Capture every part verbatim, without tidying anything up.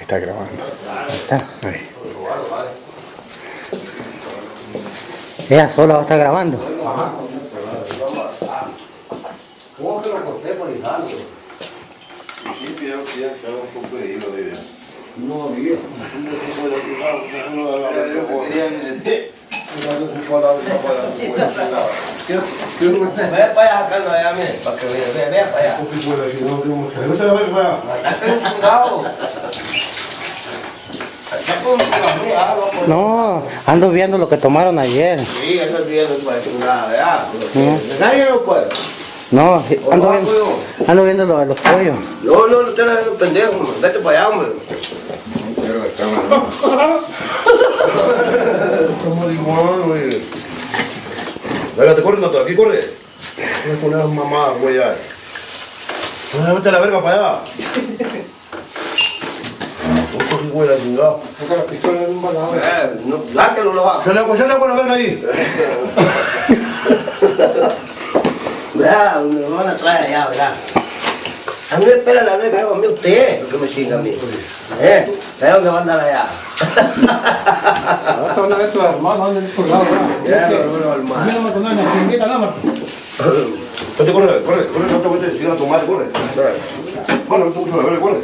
está grabando. Ahí está. Ahí. Ella sola va a estar grabando. Ajá. ¿Cómo que lo corté por dejarlo? Sí, que ya quedaba un poco de hilo de ella. No, bien. Vaya para allá, Carlos, allá, mire, para que vea, vea, vea para allá. Ataque un cuidado. Ataque un cuidado. No, ando viendo lo que tomaron ayer. Sí, eso es bien, no puede chingada, ¿verdad? No. Nadie lo puede. No, ando viendo, ando viendo lo de los pollos. No, no, no te la den pendejo, hombre. Vete para allá, hombre. Como igual, güey. Venga, te corre, Mato, aquí corre. Voy a poner mamá, güey, ya. Vete a la verga para allá. Un poquito, güey, la chingada. Saca la pistola de un balado. Eh, no, sáquelo, lo va. Se le hago, se le hago la verga ahí. Vea, me van a traer allá, ¿verdad? A mí me espera la verga, a mí usted, lo que me chinga a mí. ¿Eh? ¿De dónde va a andar allá? Hasta una vez tu hermano anda por lado, Ya, no, no, hermano. mira, Marco, no, no, chinguita, no, Marco. Vete, corre, corre, corre, no te metes, sigue a tu madre, corre. Corre, vete mucho, corre, corre.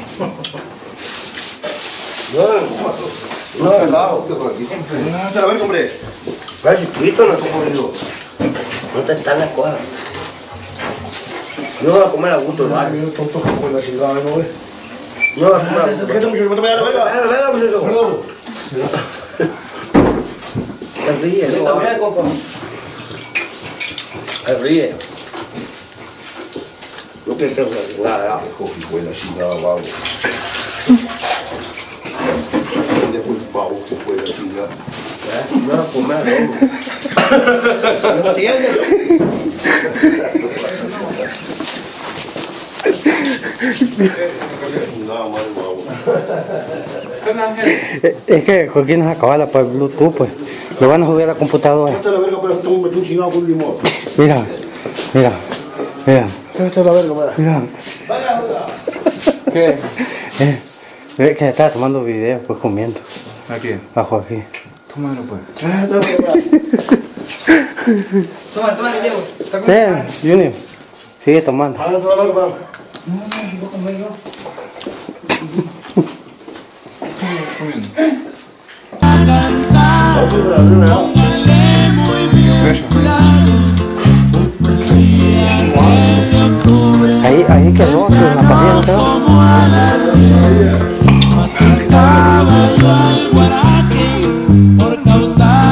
No, no, no, Vete a la verga, hombre. no, chiquito, no te comido. No te están las cosas. Yo no voy a comer a gusto, hermano. Mira, tonto, con la chingada, ¿no, güey? No voy a comer a gusto. ¿Qué te mucho? Vete para allá, la verga. Venga, venga, pues eso. Se ríe, ¿no? También, compa. Se ríe. No que tengo que nada, ya. Coge, güey, la chingada, vago. ¿Dónde fue el pavo que fue la chingada? No voy a comer, ¿no? ¿No entiendes? Nada más, vago. Es que Joaquín nos acaba por el Bluetooth, pues. Lo van a subir a la computadora. Vete a la verga, pero tú me metes un chingado con limón. Mira, mira, mira, Vete a la verga, vaya. mira. ¿Qué? Eh, ve que estaba tomando video, pues comiendo. Aquí. A Joaquín. Tómalo, pues. Vete a la verga. Toma, toma, video. Eh, Junior, sigue tomando. Vete a la verga, vaya. Ahí, ahí quedó, en la partida quedó. Por causar